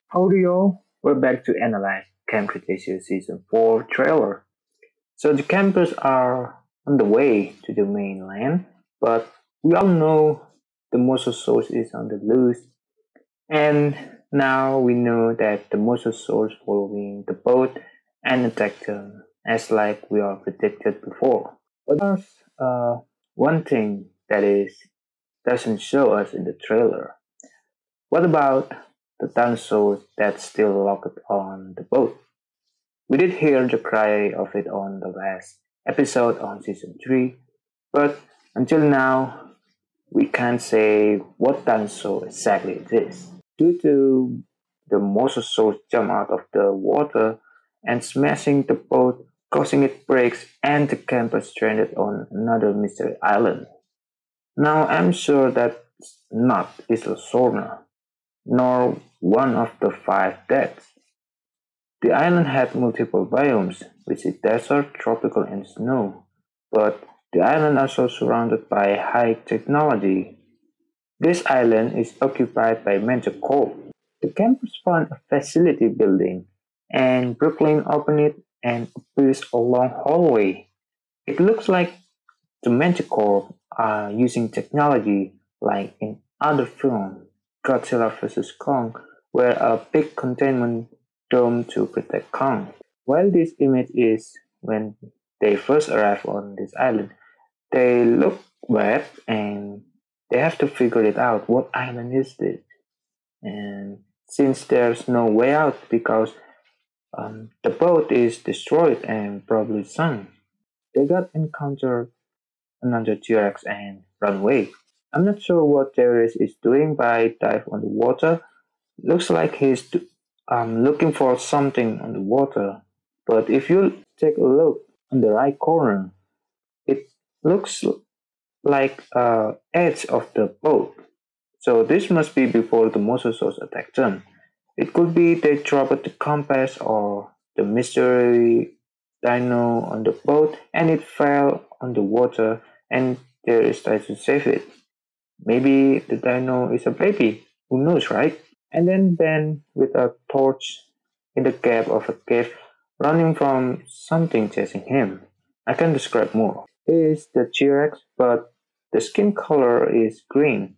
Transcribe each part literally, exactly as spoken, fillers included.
Howdy y'all, we're back to analyze Camp Cretaceous Season four trailer. So the campers are on the way to the mainland, but we all know the Mosasaurus is on the loose, and now we know that the Mosasaurus following the boat and attacked them, as like we all predicted before. But there's uh, one thing that is doesn't show us in the trailer. What about the dinosaurs that's still locked on the boat? We did hear the cry of it on the last episode on season three, but until now, we can't say what dinosaur exactly it is. Due to the mosasaur jump out of the water and smashing the boat, causing it breaks, and the camper stranded on another mystery island. Now, I'm sure that's not Isla Sorna, nor one of the five deaths. The island had multiple biomes, which is desert, tropical, and snow, but the island also surrounded by high technology. This island is occupied by Mantah Corp. The campers found a facility building, and Brooklyn opened it and appears a long hallway. It looks like the Mantah Corp are using technology like in other films, Godzilla versus Kong, where a big containment dome to protect Kong. While this image is when they first arrive on this island, they look wet and they have to figure it out. What island is this? And since there's no way out because um, the boat is destroyed and probably sunk, they got encountered another T-Rex and run away. I'm not sure what Terrorist is doing by dive on the water. Looks like he's um, looking for something on the water. But if you take a look on the right corner, it looks like uh, edge of the boat. So this must be before the mosasaurs attacked them. It could be they dropped the compass or the mystery dino on the boat and it fell on the water and there is tries to save it. Maybe the dino is a baby. Who knows, right? And then Ben with a torch in the gap of a cave running from something chasing him. I can describe more. It is the T-Rex, but the skin color is green.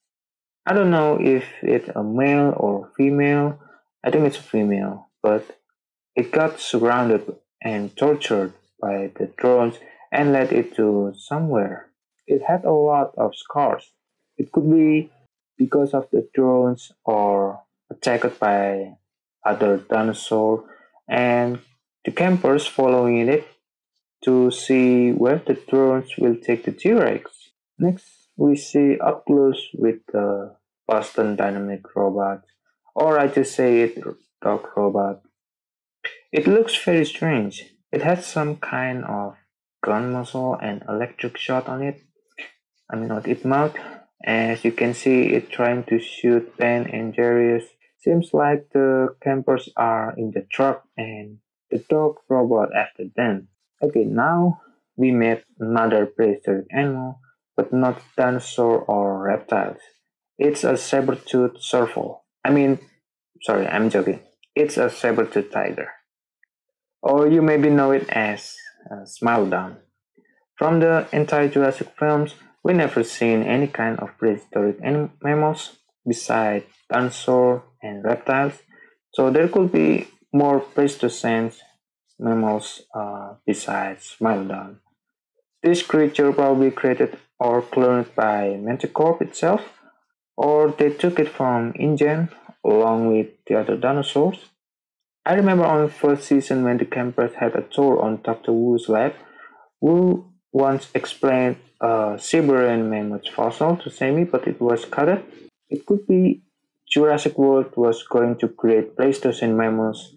I don't know if it's a male or female. I think it's a female, but it got surrounded and tortured by the drones and led it to somewhere. It had a lot of scars. It could be because of the drones or attacked by other dinosaurs and the campers following it to see where the drones will take the T-Rex. Next, we see up close with the Boston Dynamic robot, or I just say it dog robot. It looks very strange. It has some kind of gun muzzle and electric shot on it. I mean on its mouth. As you can see, it trying to shoot Ben and Jarius. Seems like the campers are in the truck and the dog robot after them. Okay, now we met another prehistoric animal, but not dinosaur or reptiles. It's a saber-toothed serval. I mean, sorry, I'm joking. It's a saber-toothed tiger. Or you maybe know it as uh, Smilodon. From the entire Jurassic films, we never seen any kind of prehistoric anim- mammals besides dinosaurs and reptiles. So there could be more Pleistocene mammals uh, besides Smilodon. This creature probably created or cloned by Mantah Corp itself, or they took it from InGen along with the other dinosaurs. I remember on the first season when the campers had a tour on doctor Wu's lab, Wu once explained a Siberian mammoth fossil to Sammy, but it was cut. It could be Jurassic World was going to create Pleistocene mammals,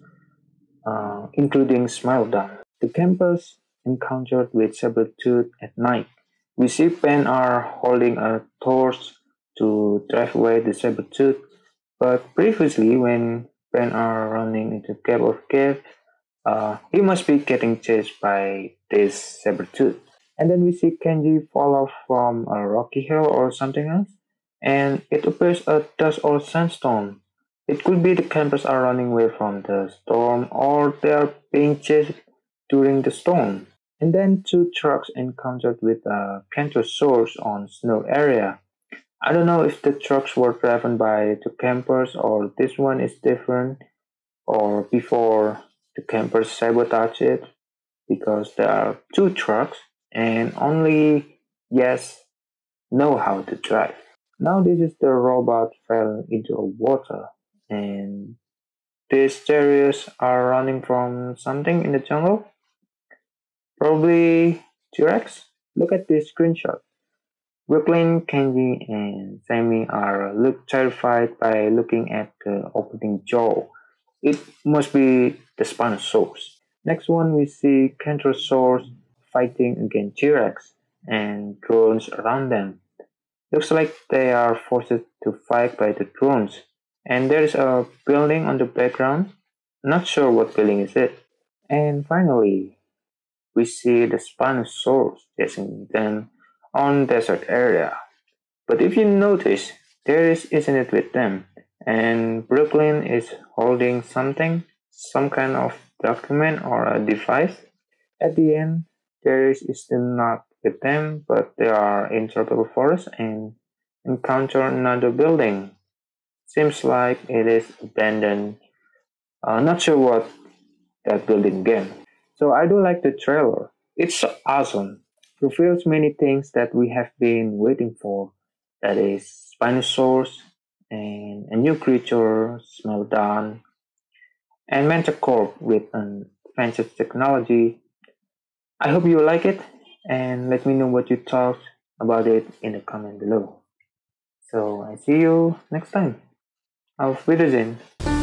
uh, including Smilodon. The campers encountered with Sabertooth at night. We see Ben R holding a torch to drive away the Sabertooth, but previously when Ben R running into cave of cave, uh, he must be getting chased by this Sabertooth. And then we see Kenji fall off from a rocky hill or something else, and it appears a dust or sandstone. It could be the campers are running away from the storm or they are being chased during the storm. And then two trucks encountered with a Cretaceous on snow area. I don't know if the trucks were driven by the campers or this one is different or before the campers sabotage it because there are two trucks and only yes know how to drive. Now this is the robot fell into a water and these terriers are running from something in the jungle. Probably T-Rex. Look at this screenshot. Brooklyn, Kenji, and Sammy are look terrified by looking at the opening jaw. It must be the Spinosaurus. Next one we see Kentrosaurus fighting against T-Rex and drones around them. Looks like they are forced to fight by the drones. And there is a building on the background. Not sure what building is it. And finally, we see the Spinosaurus chasing them on desert area. But if you notice, there is isn't it with them, and Brooklyn is holding something, some kind of document or a device. At the end, there is still not with them, but they are in tropical forest and encounter another building. Seems like it is abandoned. Uh, not sure what that building again. So I do like the trailer. It's so awesome. Reveals many things that we have been waiting for. That is Spinosaurus and a new creature, Smeldon, and Mantah Corp with an advanced technology. I hope you like it and let me know what you thought about it in the comment below. So I see you next time. Auf Wiedersehen.